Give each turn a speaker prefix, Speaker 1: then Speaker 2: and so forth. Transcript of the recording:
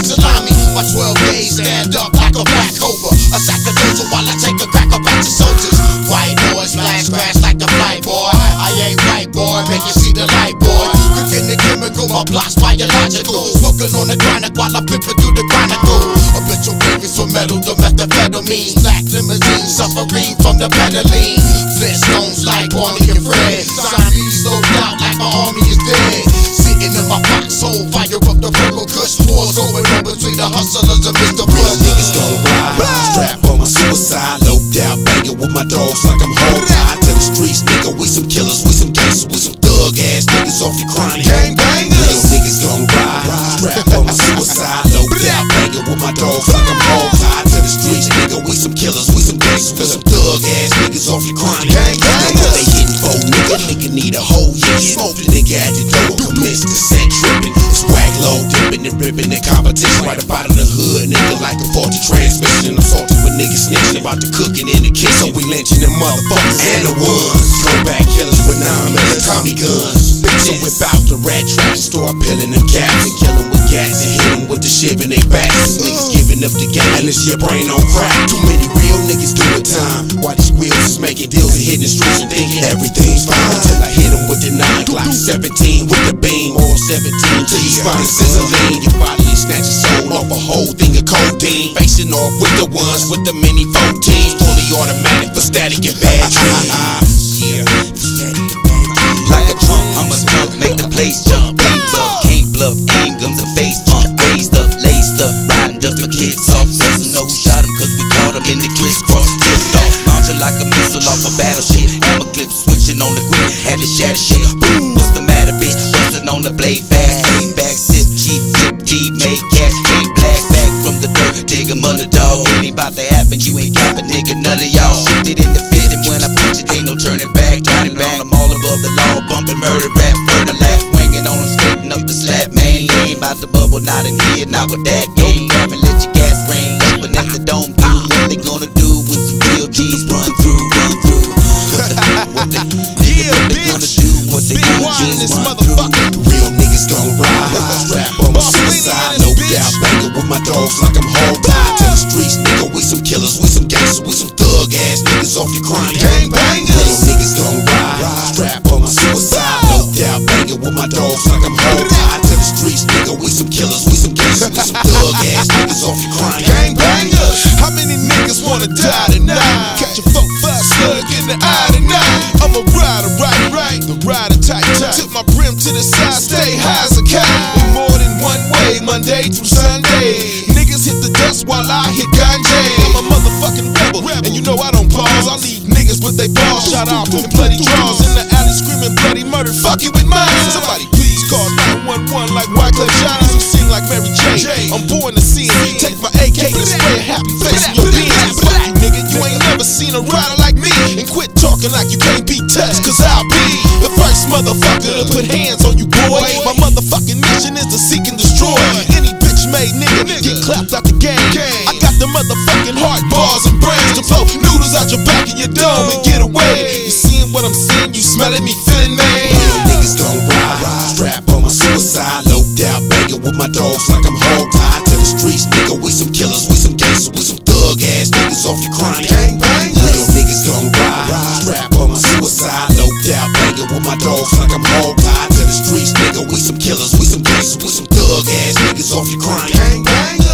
Speaker 1: salami. My 12 days stand up like a black cobra. A sack of dozer while I take a crack up at the soldiers. White boys flash crash like the flight boy. I ain't right boy, make you see the light boy. Cooking the chemical, my blocks biological. Smoking on the chronic while I pimpin' through the chronicle. A bitch of cravings for metal, the methamphetamine. Black limousine, suffering from the pedaline. Flintstones like Barney and Fred. Zombies loaded out like my army is dead. Sitting in my foxhole, fire up the purple kush. Wars going on between the hustlers and Mr. Blood.
Speaker 2: Niggas gon' ride, strap on my suicide, low down, banging with my dogs like I'm home tied to the streets, nigga. We some killers, we some gangsters, we some thug ass niggas off your chronic. Real niggas gon' ride, strap on my suicide, low down, banging with my dogs like I'm home tied to the streets, nigga. We some killers, we some gangsters, we some thug ass niggas off your chronic. Know what they hitting for, nigga need a whole year. Smoke the nigga at the door, commence descent tripping. Swag low, dipping and ripping in competition right up out of the hood, nigga, like a faulty transmission. I'm salty with niggas snitching about the cooking in the kitchen. So we lynching them motherfuckers and the ones. Throwback killers with 9mm Tommy guns. So whip out the rat trap and start peeling them caps and kill them with gas and hit them with the shiv in they backs. Niggas giving up the game and this your brain on crack. Too many real niggas doing time. Why these wheels is making deals and hitting the streets and thinking everything's fine. Until I hit them with the 9 Glock 17 with the beam or 17 till you find sizzling. Your body is snatching soul off a whole thing of codeine. Facing off with the ones with the mini 14s. Fully automatic for static and bad dreams. Yeah.
Speaker 3: Like a trunk, I'm a skunk, make the place jump. Can't bluff, aim guns and face pump. Raised up, laced up, riding just for kids off. Doesn't know who shot him cause we caught him in the crisscross. Tipped off, launching like a missile off a battleship. Hammer clip switching on the grid, had to shatter shit. Boom, what's the matter, bitch? Bustin' on the blade fast. Aim back, sip, cheap, flip, deep, make cash. Ain't black back from the dirt, dig 'em under dog. Ain't about to happen, you ain't capping, nigga. None of y'all shifted in the fit, and when I punch it, ain't no turning back. Got him back, I'm all above the law, bumping murder rap, murder laugh, swinging on him, skating up the slab, man. He ain't about to bubble, not in here, not with that game. Grab and let your gas rain, open at the dome, do what they gonna do when some real G's run through. What they gonna do, what they gonna do,
Speaker 2: this motherfucker. Real niggas gon' ride, strap on my suicide, no doubt, banging with my dogs like I'm home tied to the streets, nigga. We some killers, we some gangsters, we some thug ass niggas off your chronic. Real niggas gon' ride, strap on my suicide, no doubt, banging with my dogs like I'm home tied to the streets, nigga. We some killers, we some gangsters, we some thug ass niggas off your chronic.
Speaker 4: How many niggas wanna die tonight? Catch a 4-5 slug in the eye tonight. I'm a rider, right, the rider tight. Tip my brim to the side, stay high as a kite. In more than one way, Monday through Sunday. Niggas hit the dust while I hit ganja. I'm a motherfucking rebel, and you know I don't pause. I leave niggas with they balls shot off in bloody draws. In the alley screaming bloody murder, fucking with mine. Somebody please call 911 like Wacsta Johnny. Who sing like Mary J. I'm born to see it. Take my AK and spray a happy face in your beans. Fuck you, nigga, you ain't never seen a rider like me. And quit talking like you can't be touched, cause I'll be the first motherfucker to put hands on you, boy. My motherfucking mission is to seek and destroy any bitch made nigga get clapped out the game. I got the motherfucking heart, bars, and brains to blow noodles out your back of your dome and get away. You seeing what I'm seeing? You smelling me, feeling me?
Speaker 2: Real niggas gon' ride, strap on my suicide, low doubt, banging with my dogs like I'm home tied to the streets, nigga. We some killers, we some gangsters, we some thug ass niggas off your chronic. Real niggas gon' ride, strap on my suicide, low doubt, banging with my dogs like I'm home tied to the streets, nigga. We some killers, we some gangsters, we some thug ass niggas off your chronic.